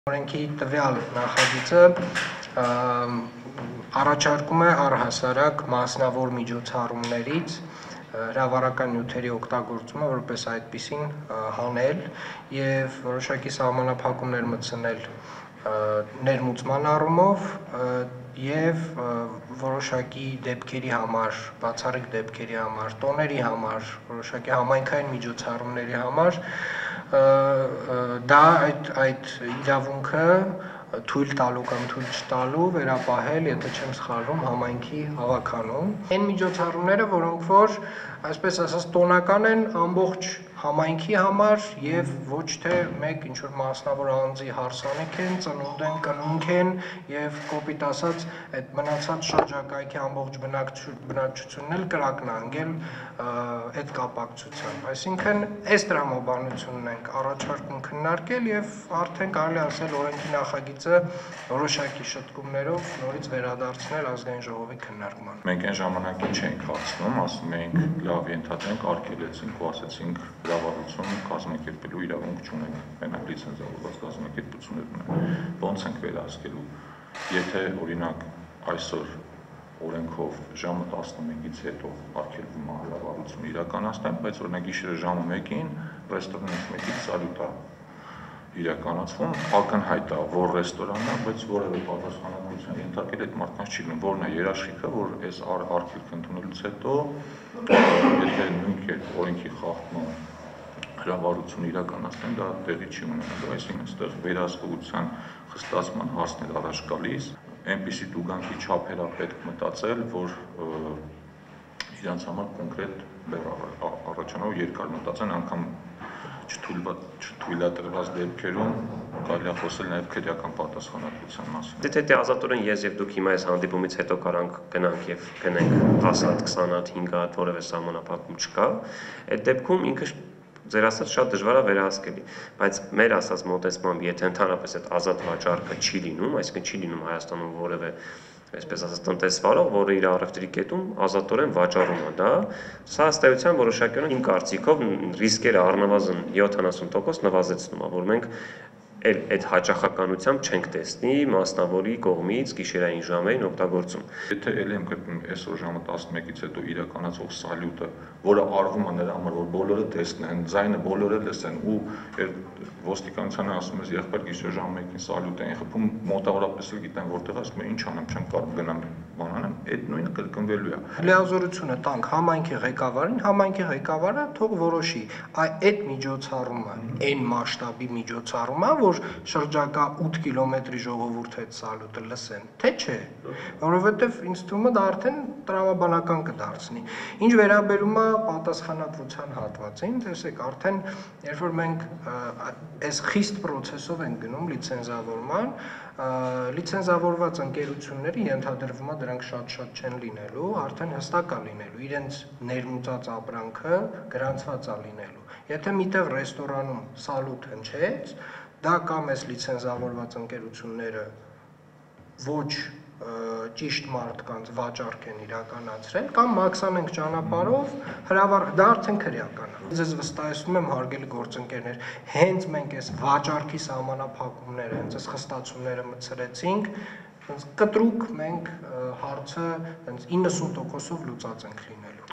Օրենքի տվյալ նախագիծը առաջարկում է առհասարակ մասնավոր միջոցառումներից հրավառական նյութերի օգտագործումը որպես այդպիսին հանել եւ որոշակի սահմանափակումներ մտցնել ներմուծման առումով եւ որոշակի դեպքերի համար, բացառիկ դեպքերի համար, տոների համար, որոշակի համայնքային միջոցառումների համար դա այդ իրավունքը թույլ տալու կամ թույլ չտալու վերապահել, եթե չեմ սխալվում, համայնքի հավաքանում։ Այն միջոցառումները, որոնք որ, այսպես ասած, տոնական են ամբողջ համայնքի համար եւ ոչ թե մեկ ինչ-որ մասնավոր անձի հարսանիք են, ծնունդ են, կնունք են եւ կոպիտ ասած այդ մնացած շրջակայքի ամբողջ բնակչությունն էլ կրակնանգել այդ կապակցությամբ։ Այսինքն, այս տրամաբանությունն ենք առաջարկում քննարկել եւ արդեն կարելի ասել օրենքի նախագիծը որոշակի շտկումներով նորից վերադարձնել ազգային ժողովի քննարկման։ Մենք այն ժամանակին չենք հասնում, ասում էինք լավ ենթադրենք, արգելեցինք ու ասեցինք լավարություն կազմակերպելու իրավունք չունենք, մենակ լիցենզավորված կազմակերպություններ ունեն։ Ոնց ենք վերահսկելու, եթե օրինակ այսօր օրենքով ժամը 11-ից հետո արգելվում է լավարություն իրականացնել, բայց օրինակ գիշերը ժամը 1-ին ռեստորանից մեկից սալյուտ է իրականացվում, ակնհայտ է, որ ռեստորանն է, բայց որևէ պատասխանատվության ենթարկել այդ մարդկանց չի լինում, որն է երաշխիքը, որ այս արգելքը ընդունելուց հետո, եթե նույն կերպ օրենքի խախտման հրավառություն իրականացնեն, դա տեղի չի ունենալու, այսինքն այստեղ վերահսկողության խստացման հարցն է առաջ գալիս, այնպիսի տուգանքի չափեր է պետք մտածել, որ իրանց համար կոնկրետ բեռ առաջանա ու երկար մտածեն, անգամ չթույլատրված դեպքերում կարելի է խոսել նաև քրեական պատասխանատվության մասին։ Եթե ազատորեն ես եւ դուք հիմա այս հանդիպումից հետո գնանք եւ գնենք 10 հատ, 20 հատ, 5 հատ, որևէ սահմանափակում չկա, այդ դեպքում ինքը ձեր ասած շատ դժվար է վերահսկելի, բայց մեր ասած մոտեցմամբ, եթե ընդհանրապես այդ ազատ վաճառքը չի լինում, այսինքն չի լինում Հայաստանում որևէ այսպես ասած տնտեսվարող, որը իր առևտրի կետում ազատորեն վաճառում է դա, սա ըստ էության որոշակիորեն իմ կարծիքով ռիսկերը առնվազն 70% նվազեցնում է, որ մենք այդ հաճախականությամբ չենք տեսնի մասնավորի կողմից գիշերային ժամերին օգտագործում։ Եթե ելի եմ կրկնում այսօր ժամը 11-ից հետո իրականացող սալյուտը, որը արվում է նրա համար, որ բոլորը տեսնեն, ձայնը բոլորը լսեն ու ոստիկանությանը ասում ես եղբայր գիշեր ժամը 1-ին սալյուտ են խփում, մոտավորապես էլ գիտեն որտեղ է, ասում են ինչ անեմ, չեմ կարող գնամ բանանեմ, այդ նույնը կրկնվելու է։ Լիազորությունը տանք համայնքի ղեկավարին, համայնքի ղեկավարը թող որոշի, այդ միջոցառումը այն մասշտաբի միջոցառում է, որ շրջակա 8 կիլոմետրի ժողովուրդ այդ սալյուտը լսեն, թե չէ, որովհետև ինձ թվում է դա արդեն տրամաբանական կդարձնի։ Ինչ վերաբերում է պատասխանատվության հատվածին, տեսեք, արդեն երբ որ մենք այս խիստ process-ով են գնում լիցենզավորման, լիցենզավորված ընկերությունները ենթադրվում է դրանք շատ չեն լինելու, արդեն հստակ է լինելու, իրենց ներմուծած ապրանքը գրանցված է լինելու։ Եթե միտեղ ռեստորանում սալյուտ հնչեց, դա կամ այս լիցենզավորված ընկերությունները ոչ ճիշտ մարդկանց վաճառք են իրականացրել կամ մաքսանենք ճանապարհով դա արդեն քրեական է։ Ձեզ վստահեցնում եմ, հարգելի գործընկերներ, հենց մենք այս վաճառքի սահմանափակումները, հենց այս խստացումները մտցրեցինք, կտրուկ մենք հարցը 90%-ով լուծած ենք լինելու։